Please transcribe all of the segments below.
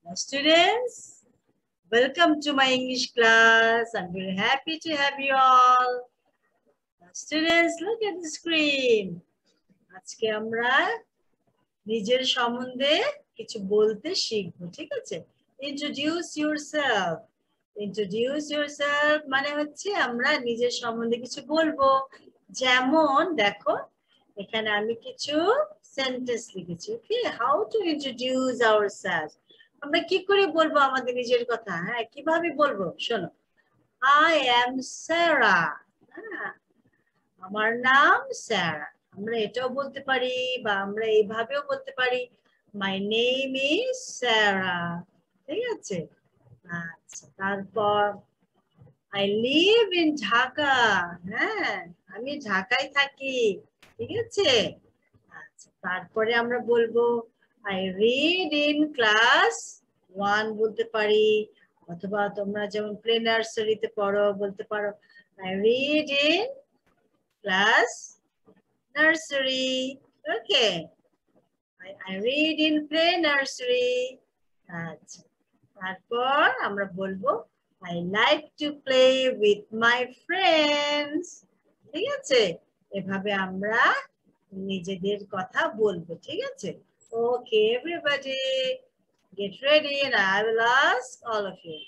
Students, welcome to my English class. I'm very happy to have you all. Students, look at the screen. আজকে আমরা নিজের সম্বন্ধে কিছু বলতে শিখবো, ঠিক আছে? Introduce yourself. Introduce yourself মানে হচ্ছে আমরা নিজের সম্বন্ধে কিছু বলবো। যেমন দেখো, এখানে আমি কিছু সেন্টেন্স লিখেছি। Okay, how to introduce ourselves. আমরা কি করে বলবো আমাদের নিজের কথা? হ্যাঁ, কিভাবে বলবো? শোনো, I am Sarah. হ্যাঁ, আমার নাম স্যারা। আমরা এটাও বলতে পারি বা আমরা এইভাবেও বলতে পারি, মাই নেম ইজ স্যারা। ঠিক আছে? আচ্ছা, তারপর আই লিভ ইন ঢাকা। হ্যাঁ, আমি ঢাকায় থাকি। ঠিক আছে? আচ্ছা, তারপরে আমরা বলবো আই রিড ইন ক্লাস 1 বলতে পারি, অথবা তোমরা যেমন প্লে নার্সারিতে পড়ো বলতে পারো I read in class nursery. Okay, I read in play nursery. আচ্ছা, তারপর আমরা বলবো I like to play with my friends. ঠিক আছে? এভাবে আমরা নিজেদের কথা বলবো, ঠিক আছে? Okay, everybody get ready and I will ask all of you.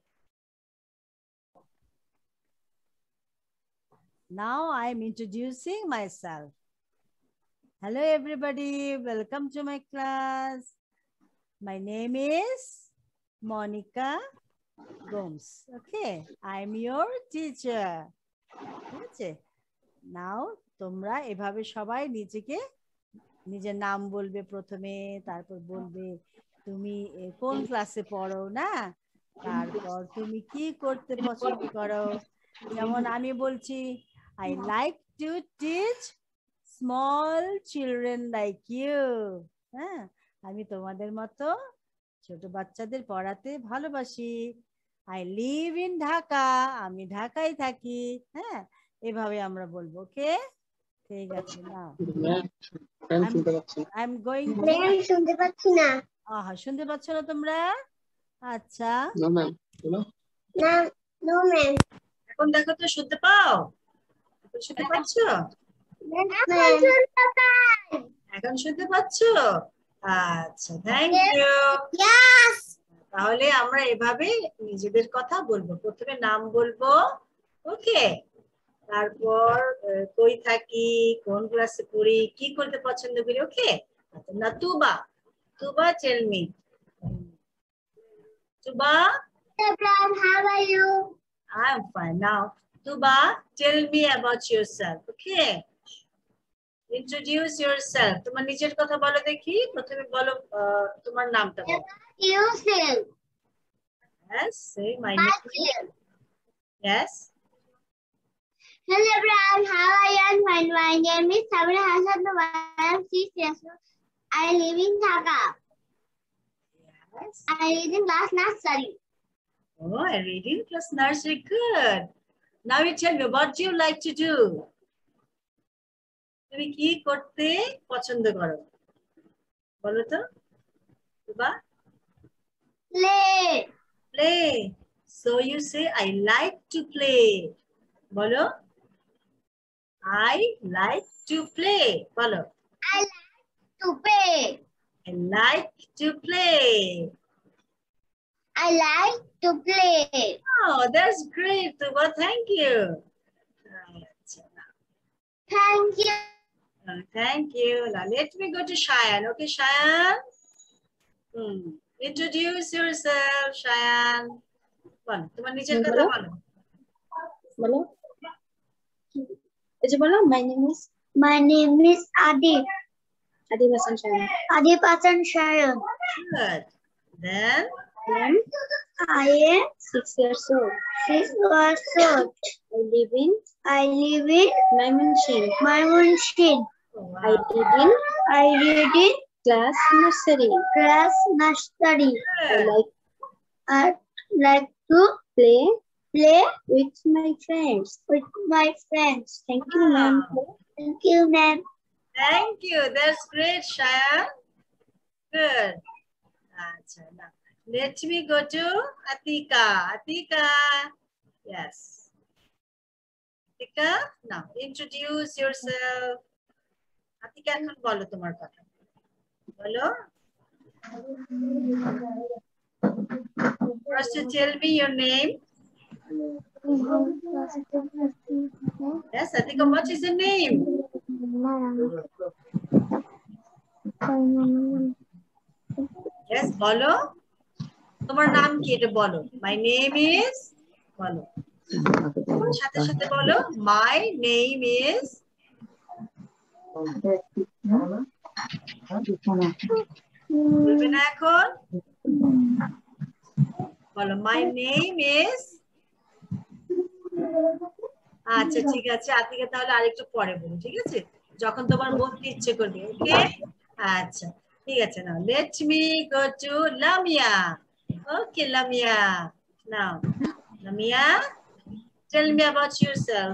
Now I am introducing myself. Hello everybody, welcome to my class. My name is Monica Gomes. Okay, I am your teacher. Okay. Now তোমরা এভাবে সবাই নিজেকে নিজের নাম বলবে প্রথমে, তারপর বলবে তুমি কোন ক্লাসে পড়ো, না তারপর তুমি কি করতে পছন্দ করো। যেমন আমি বলছি I like to teach small children like you. হ্যাঁ, আমি তোমাদের মতো ছোট বাচ্চাদের পড়াতে ভালোবাসি। I live in ঢাকা, আমি ঢাকায় থাকি। হ্যাঁ, এভাবে আমরা বলবো। ওকে, ঠিক আছে। না I'm going to শুনতে পাচ্ছি না। শুনতে পাচ্ছ না তোমরা? আচ্ছা, এখন দেখো তো শুনতে পাও? শুনতে পাচ্ছ? এখন শুনতে পাচ্ছ? আচ্ছা, থ্যাংক ইউ। তাহলে আমরা এভাবে নিজেদের কথা বলবো। প্রথমে নাম বলবো, ওকে, তারপর কই থাকি, কোন ক্লাসে পড়ি, কি করতে পছন্দ করি। ওকে, আচ্ছা, না Tuba, Tuba tell me. Tuba, how are you? I'm fine. Now Tuba, tell me about yourself. Okay, introduce yourself. তোমার নিজের কথা বলো দেখি। প্রথমে বলো তোমার নামটা বলো। Yourself. Yes, say my name. Yes. Hello everyone, how are you? My name is Sabra Hassan. I am 6 years old. I live in Dhaka. Yes. I read in class nursery. Oh, I read in class nursery. Good. Now you tell me, what do you like to do? তুমি কি করতে পছন্দ করো বলো তো? তুবা, Play. Play. So you say I like to play. বলো, I like to play. বলো, I like to play. I like to play. I like to play. Oh, that's great, Tuba. Thank you. Thank you. Thank you. Now let me go to Shayan. Okay, Shayan. Introduce yourself, Shayan. বলো, তোমার নিজের কথা বলো। বলো, এই যে বলো, My name is Adib. Adib Hassan Shayan. Adib Hassan Shayan. Good. Then I am 6 years old. 6 years old. I live in Maimunshin. wow. I read in class nursery. I like to play with my friends. Thank you, ma'am. Thank you, ma'am. Thank you. That's great, Shayan. Good. Let me go to Atika. Atika. Yes. Atika, now introduce yourself. Atika, এখন বলো তোমার কথা। বলো। First, tell me your name. Yes, Atika, what is your name? Yes, বলো। তোমার নাম কি এটা বলো। My name is বলো। সাথে সাথে বলো my name is বলবে না এখন বলো my name is আচ্ছা ঠিক আছে আতিকা তাহলে আরেকটু পরে বলো ঠিক আছে যখন তোমার বলতে ইচ্ছে করবে ওকে আচ্ছা ঠিক আছে নাও let me go to Lamia okay Lamia now Lamia tell me about yourself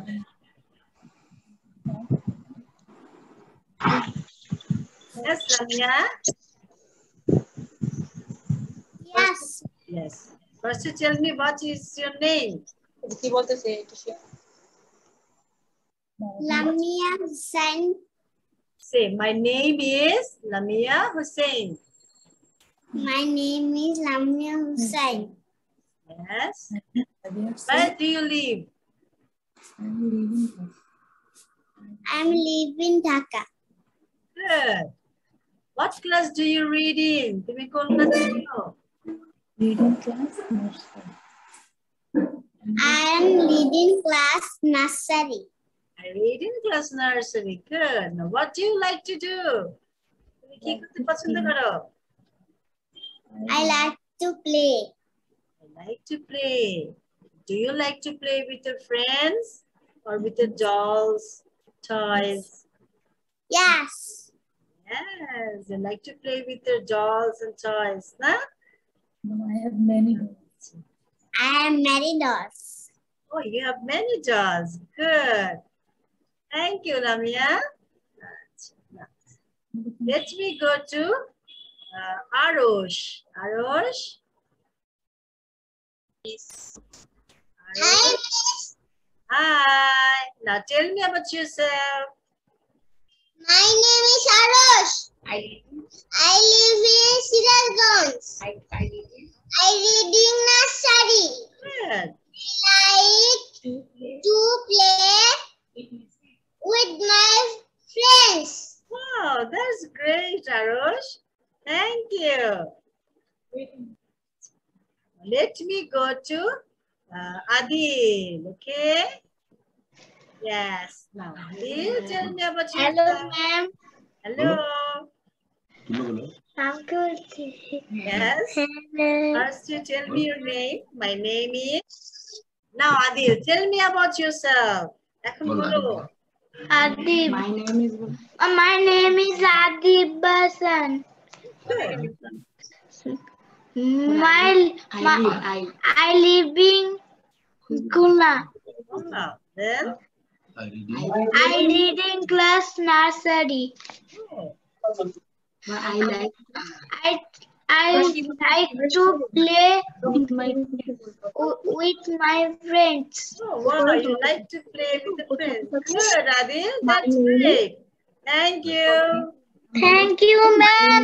yes Lamia Yes. yes first tell me what is your name কি বলতেছে Lamia Hussain. say my name is Lamia Hussain My name is Lamia Hussain. yes where do you live I'm living Dhaka. good what class do you read in তুমি কোন ক্লাসে পড়ো reading class nursery I am leading class nursery. I read in class nursery good now what do you like to do তুমি কি করতে পছন্দ করো I like to play. I like to play do you like to play with your friends or with the dolls toys Yes. yes they like to play with their dolls and toys nah? no, I have many I am married dolls. oh you have many dolls good thank you Lamia let me go to Arosh Arosh Hi. Hi. Now tell me about yourself. My name is Arosh. I live in Sirajganj. I read in nursery. Good. I like to play with my friends. Wow, that's great, Arosh. Thank you. Let me go to Adil, okay? Yes. Now, Adil, tell me about Hello, yourself. ma'am. Hello. I'm good. Yes. First, you tell me your name. My name is. Now, Adil, tell me about yourself. এখন বলো। Adib. my name is My name is Adib Basan. Good. I live in Gula. Wow. Then. I read in class nursery. Oh. I like I like to play with my friends. Oh, wow, you like to play with the friends. Good, Adil. That's great. Thank you. Thank you, ma'am.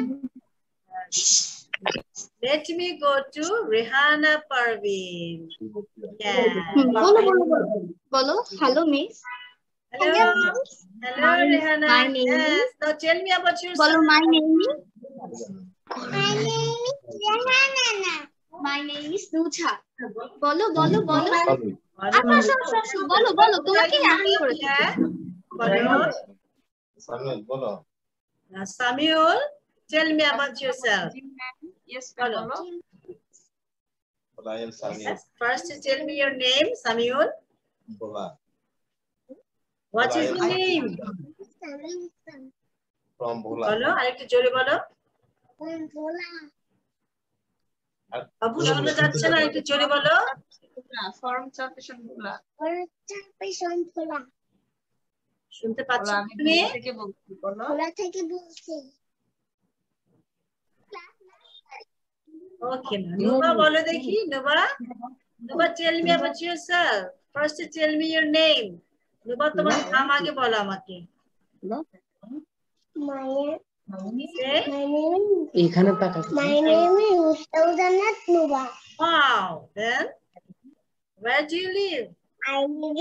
Let me go to Rehana Parveen. Yeah. Bolo. Hello, miss. Hello. Hello, Rehana. My name yes. Now tell me about yourself. Bolo, my name is. My name is Rehana. My name is Nucha. Bolo. Bolo. Bolo. Bolo. তোমাকে আমি করেছি। হ্যাঁ, বলো। Now, Samuel, tell me about yourself. Yes, Bolo. I am Samuel. Yes. First, tell me your name, Samuel. What is your name? From Bhola. বলো আরেকটু জোরে বলো বাবু শোনা যাচ্ছে না একটু জোরে বলো ফর্ম চাপেশন বলা শুনতে পাচ্ছ তুমি থেকে বলছি বলো Bhola থেকে বলছি Okay, Nuba bolo dekhi, Nuba. Nuba, tell me about yourself. First, tell me your name. Nuba, তোমার নাম আগে বলো আমাকে। My name is Mustaudanat Nuba. Wow. Then, where do you live? I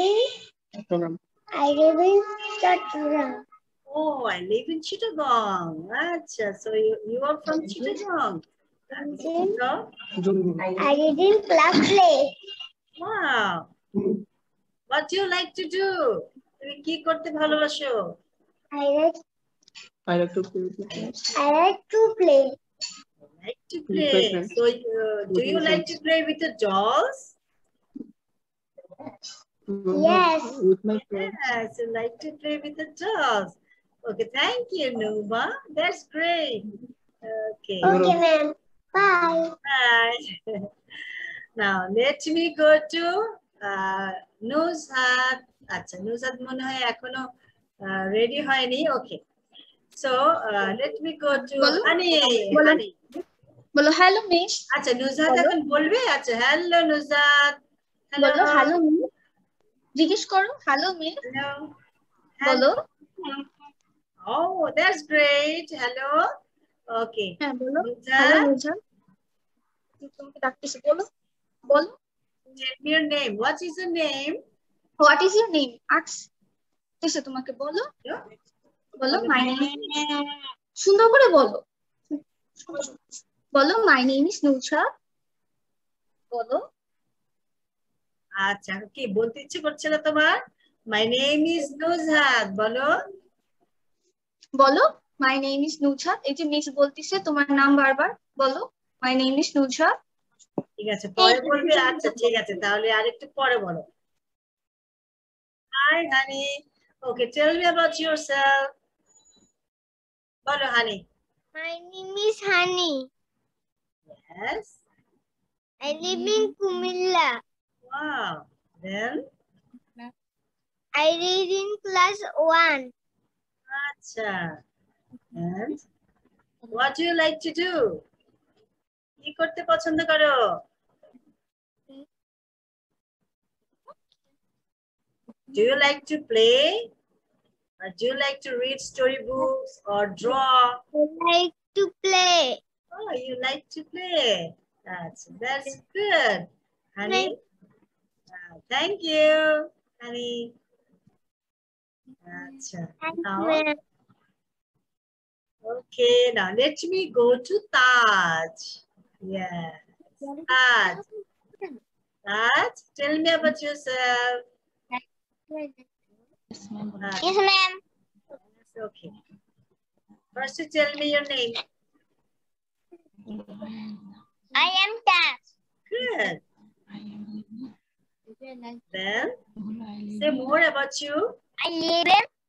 live in Chattogram. Oh, I live in Chittagong. Achha, so you are from Chittagong. So, I live in Clark Lake. wow. What do you like to do? তুমি কি করতে ভালোবাসো? I like to play. Like to play. So, do you like to play with the dolls? Yes. Yes, you like to play with the dolls. Okay, thank you, Nuba. That's great. Okay. Okay, ma'am. Bye. Bye. Now, let me go to Nuzhat. Acha, Nuzhat mone hoy ekhono ready hoyni. Okay. So, let me go to Hani. Hani. বলো hello miss আচ্ছা নুজহাত এখন বলবে আচ্ছা hello Nuzhat বলো hello miss জিজ্ঞেস করো hello miss বলো Oh, that's great. Hello. Okay. হ্যাঁ বলো হ্যালো নুজহাত তোমাকে ডাকতেছি বলো বলো Tell me your name. What is your name? What is your name আক্স এসে তোমাকে বলো বলো মাই নেম সুন্দর করে বলো বলো মাই নেম ইজ নুজহাত বলো আচ্ছা কি বলতে ইচ্ছে করছিল তোমার মাই নেম ইজ নুজহাত বলো বলো মাই নেম ইজ নুজহাত এই যে মিস বলতিছে তোমার নাম বারবার বলো মাই নেম ইজ নুজহাত ঠিক আছে পরে বলবে আচ্ছা ঠিক আছে তাহলে আরেকটু পরে বলো Hi honey. Okay, tell me about yourself. Bolo honey. My name is Hani. Yes. I live in Kumilla. Wow. Then? I read in class 1. Acha. And what do you like to do? কি করতে পছন্দ করো? Do you like to play? Or do you like to read storybooks or draw? I like to play. Oh, you like to play. That's good. Honey. Thank you, honey. Now, okay, now let me go to Taj. Yes. Taj. Taj, tell me about yourself. Yes, ma'am. Okay. First, tell me your name. I am Taj. Good. Then, say more about you. I live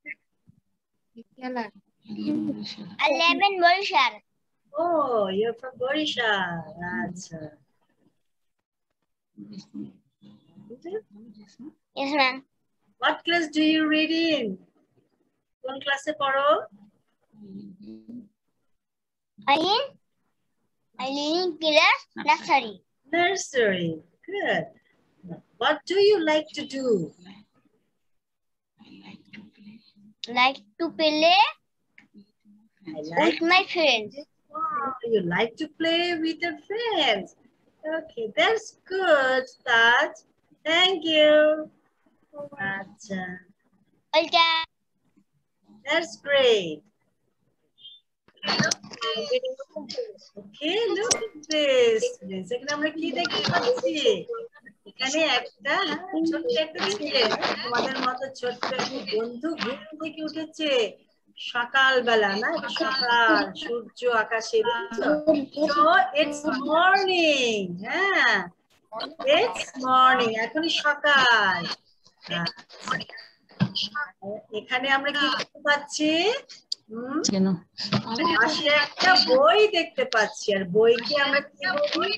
in Borishal. Oh, you're from Borishal. That's Yes, ma'am. What class do you read in? What class paro? I live in class nursery. Nursery. Good. What do you like to do? Like to play with my friends. Wow, you like to play with your friends. Okay, that's good, Taj. Thank you. That's great. Okay, look at this. এখানে আমরা কি দেখতে পাচ্ছি? এখানে একটা ছোট্ট একটা ছেলে তোমাদের মতো ছোট্ট একটা বন্ধু ঘুম থেকে উঠেছে সকালবেলা না সকাল সূর্য আকাশে so it's morning হ্যাঁ it's morning এখনই সকাল এখানে আমরা কি দেখতে পাচ্ছি পাশে একটা বই দেখতে পাচ্ছি আর বইকে আমরা কি বলি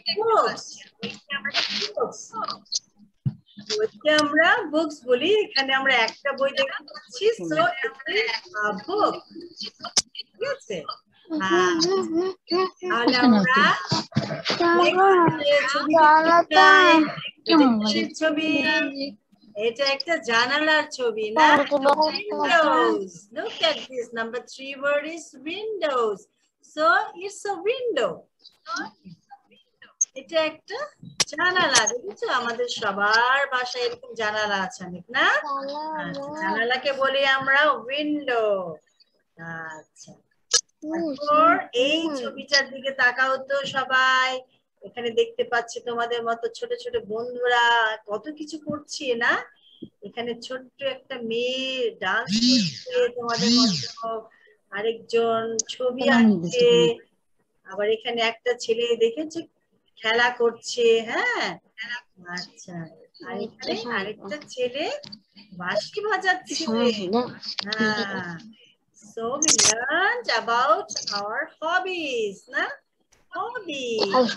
বইকে আমরা বুকস বলি এখানে আমরা একটা বই দেখতে পাচ্ছি সো বুক ঠিক আছে তাহলে আমরা ছবি এটা একটা জানালার ছবি না windows look at this number 3 word is windows so it's a window এটা একটা জানালা দেখছো আমাদের সবার বাসায় এরকম জানালা আছে অনেক না জানালাকে বলি আমরা উইন্ডো আচ্ছা তারপর এই ছবিটার দিকে তাকাও তো সবাই এখানে দেখতে পাচ্ছি তোমাদের মতো ছোট ছোট বন্ধুরা কত কিছু করছে না এখানে ছোট্ট একটা মেয়ে ডান্স করছে তোমাদের মতো আরেকজন ছবি আঁকছে আবার এখানে একটা ছেলে দেখেছো খেলা করছে হ্যাঁ আচ্ছা আর এখানে আরেকটা ছেলে বাঁশি বাজাচ্ছে হ্যাঁ so we learned about our hobbies না hobby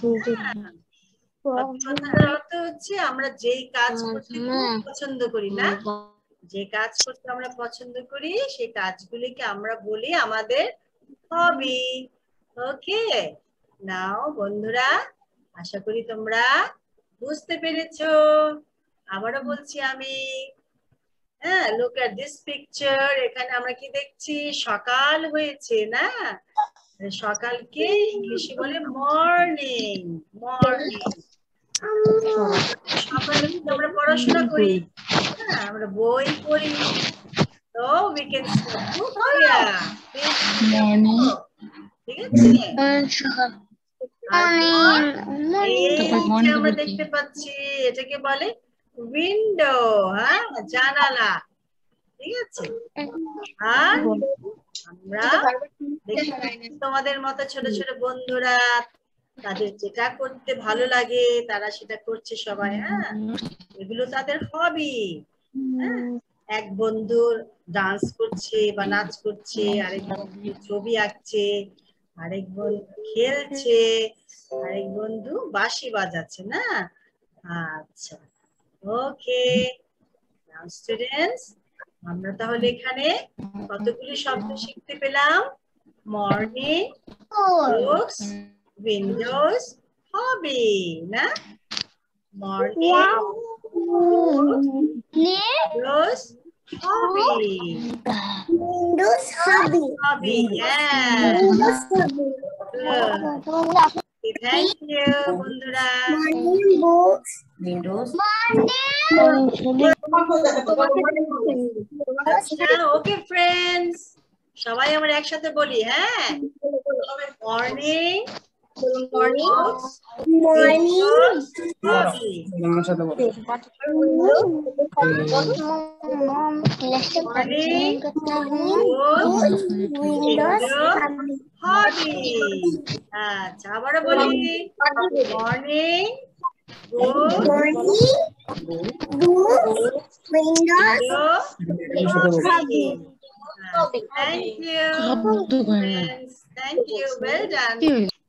হচ্ছে আমরা যেই কাজ করতে পছন্দ করি না যে কাজ করতে আমরা পছন্দ করি সেই কাজগুলিকে আমরা বলি আমাদের হবি ওকে নাও বন্ধুরা আশা করি তোমরা বুঝতে পেরেছো আবারও বলছি আমি হ্যাঁ look at this picture এখানে আমরা কি দেখছি সকাল হয়েছে না সকালকে ইংলিশে বলে মর্নিং মর্নিং সকালে আমরা পড়াশোনা করি হ্যাঁ আমরা বই পড়ি তো we can morning ঠিক আছে আমরা দেখতে পাচ্ছি এটাকে বলে উইন্ডো হ্যাঁ জানালা ঠিক আছে আর আমরা তোমাদের মতো ছোট ছোট বন্ধুরা তাদের যেটা করতে ভালো লাগে তারা সেটা করছে সবাই হ্যাঁ এগুলো তাদের হবি এক বন্ধু ডান্স করছে বা নাচ করছে আরেক বন্ধু ছবি আঁকছে আরেক বন্ধু খেলছে আরেক বন্ধু বাঁশি বাজাচ্ছে না আচ্ছা ওকে নাও স্টুডেন্টস আমরা তাহলে এখানে কতগুলি শব্দ শিখতে পেলাম মর্নিং বুকস উইন্ডোজ হবি না morning windows hobby Windows hobby. hobby yeah thank you বন্ধুরা Morning books. Windows. Okay friends সবাই আমরা একসাথে বলি হ্যাঁ মর্নিং Morning. হবি আচ্ছা আবারও বলি morning Thank you. Thank you. Well done.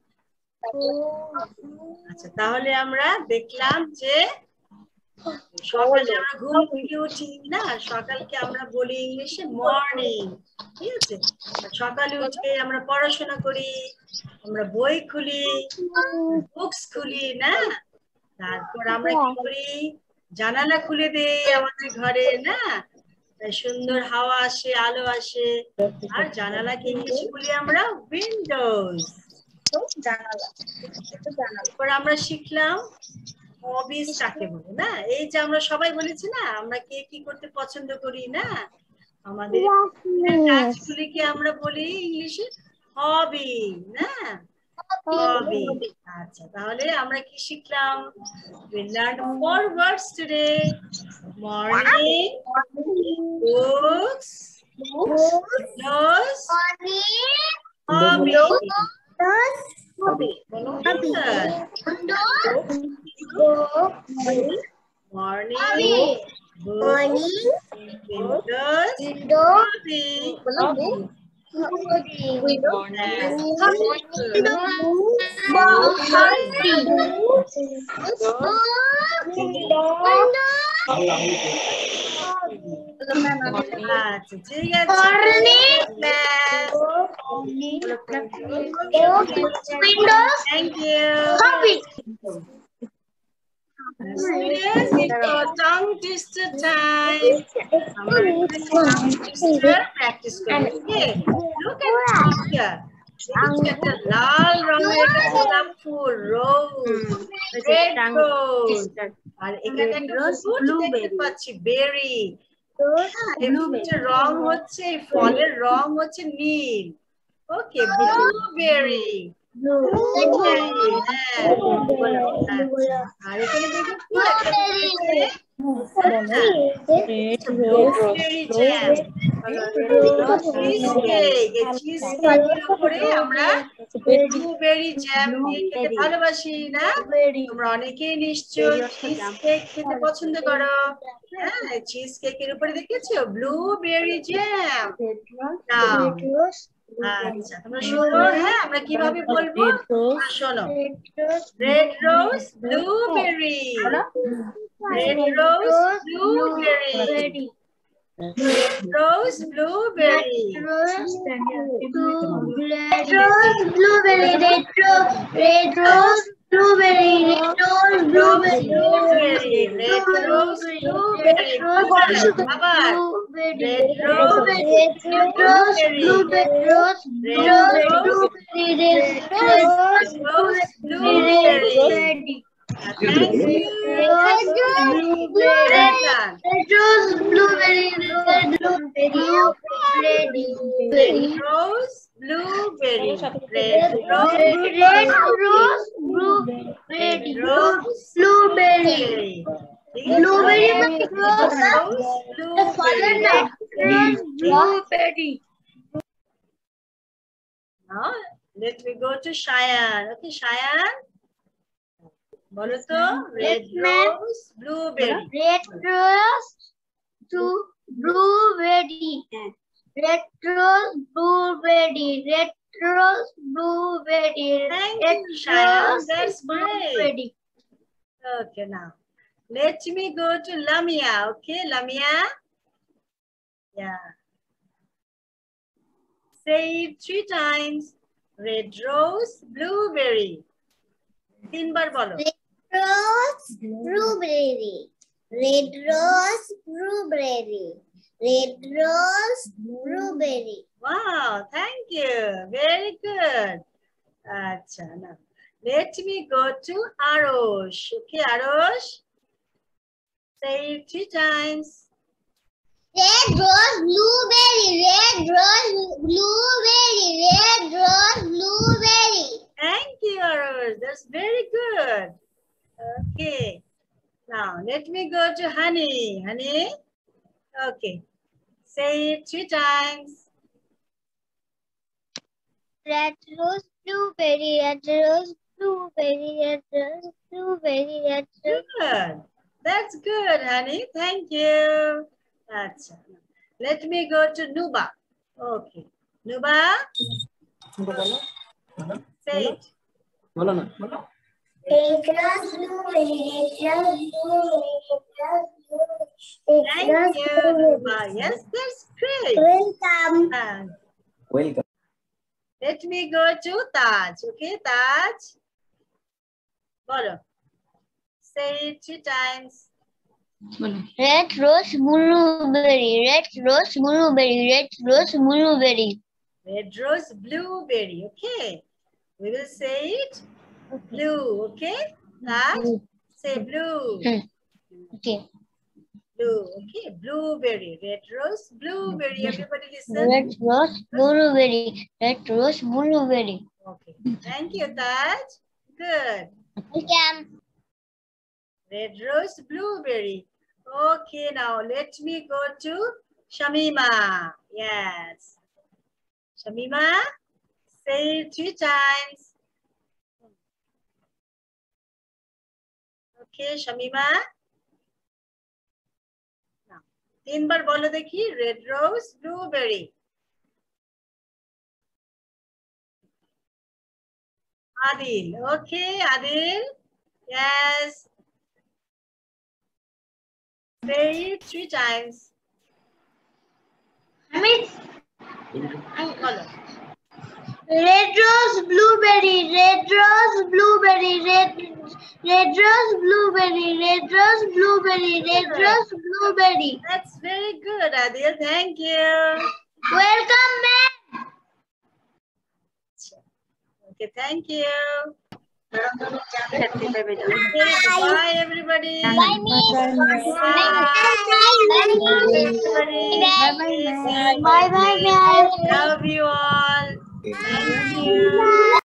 আচ্ছা তাহলে আমরা দেখলাম যে সকালে আমরা ঘুম থেকে উঠি না সকালকে আমরা বলি ইংলিশে মর্নিং ঠিক আছে সকালে উঠে আমরা পড়াশোনা করি আমরা বই খুলি বুকস খুলি না তারপর আমরা কি করি জানালা খুলে দেই আমাদের ঘরে না সুন্দর হাওয়া আসে আলো আসে আর জানালাকে ইংলিশে বলি আমরা উইন্ডোজ তারপর আমরা শিখলাম হবিস কাকে বলে না এই যে আমরা সবাই বলেছি না আমরা কে কি করতে পছন্দ করি না আমাদের কাজগুলিকে আমরা বলি ইংলিশে হবি না হবি আচ্ছা তাহলে আমরা কি শিখলাম we learned 4 words today morning books windows hobby morning আচ্ছা ঠিক আছে thank you Students, it's your tongue twister time. Practice karo. Okay. Look at the picture. একটা লাল রঙের একটা গোলাপ ফুল রোজ রেড রোজ আর এখানে একটা ফুল দেখতে পাচ্ছি বেরি রং হচ্ছে ফলের রং হচ্ছে নীল ওকে ব্লুবেরি আর এখানে দেখুন ব্লুবেরি জ্যাম দিয়ে খেতে ভালোবাসি না তোমরা অনেকেই নিশ্চয়ই চিজ কেক খেতে পছন্দ করো হ্যাঁ চিজ কেকের উপরে দেখেছো ব্লুবেরি জ্যাম আচ্ছা তোমরা শোনো হ্যাঁ আমরা কিভাবে বলবো শোনো red rose blueberry red rose blueberry red rose blueberry red rose blueberry red rose blueberry red rose blueberry red rose blueberry abar red rose blueberry Thank you. red rose blueberry red rose blueberry red rose blueberry Now let me go to Cheyenne. Okay, Cheyenne. বলো তো red rose blueberry red rose blueberry red rose blueberry red rose blueberry thank you Cheyenne that's great okay now let me go to Lamia okay Lamia yeah say it 3 times red rose blueberry 3 বার বলো rose blueberry red rose blueberry red rose blueberry wow thank you very good acha now let me go to Arosh okay Arosh say it 3 times red rose blueberry red rose blueberry red rose blueberry thank you Arosh that's very good okay now let me go to Honey okay say it 3 times red rose blueberry red rose blueberry red rose blueberry red rose good that's good Honey thank you acha let me go to Nuba okay Nuba say it bolo na red rose blueberry red rose thank you Nuba yes that's great welcome welcome let me go to Taj okay Taj bolo say it 3 times red rose blueberry red rose blueberry red rose blueberry red rose blueberry okay we will say it blue okay Taj say blue okay blue okay blueberry red rose blueberry everybody listen red rose blueberry red rose blueberry okay thank you Taj good welcome red rose blueberry okay now let me go to Shamima yes Shamima say it 3 times okay Shamima now 3 বার বলো দেখি red rose blueberry Adil okay Adil yes say it 3 times Miss, বলো red rose, blueberry, red rose, blueberry, red rose, blueberry, red rose, blueberry, red rose, blueberry. That's very good, Adil. Thank you. Welcome, ma'am. Okay, thank you. Okay, bye everybody. Bye, Miss. Bye, bye, ma'am. Love you all. Thank you.